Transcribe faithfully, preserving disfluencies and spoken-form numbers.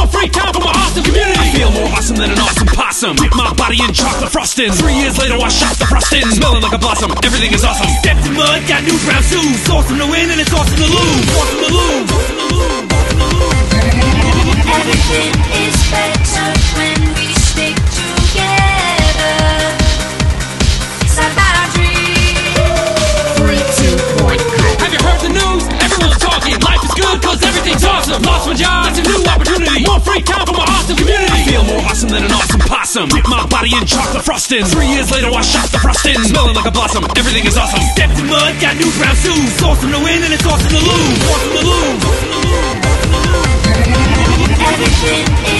More free time for my awesome community. I feel more awesome than an awesome possum. Dip my body in chocolate frosting. Three years later I shot the frosting. Smelling like a blossom, everything is awesome. Stepped in mud, got new brown shoes. Awesome to win and it's awesome to lose. Awesome to lose. Everything is better when we stick together. It's about our dreams. Three, two, one, go. Have you heard the news? Everyone's talking. Life is good cause everything's awesome. Lost my job, that's a new opportunity. More free time for my awesome community. I feel more awesome than an awesome possum. Dip my body in chocolate frosting. Three years later I shot the frosting. Smelling like a blossom, everything is awesome. Stepped in mud, got new brown shoes. Awesome to win and it's awesome to lose. Awesome to lose. Everything is